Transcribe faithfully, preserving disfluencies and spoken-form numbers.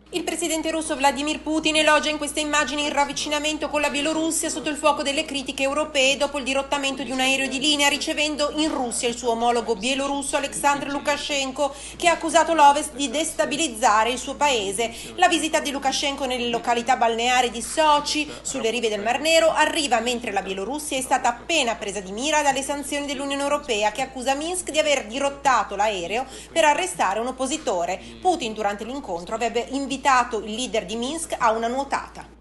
Il presidente russo Vladimir Putin elogia in queste immagini il ravvicinamento con la Bielorussia sotto il fuoco delle critiche europee dopo il dirottamento di un aereo di linea, ricevendo in Russia il suo omologo bielorusso Alexandr Lukashenko, che ha accusato l'Ovest di destabilizzare il suo paese. La visita di Lukashenko nelle località balneari di Sochi, sulle rive del Mar Nero, arriva mentre la Bielorussia è stata appena presa di mira dalle sanzioni dell'Unione Europea, che accusa Minsk di aver dirottato l'aereo per arrestare un oppositore. Putin durante l'incontro avrebbe invitato il leader di Minsk a una nuotata.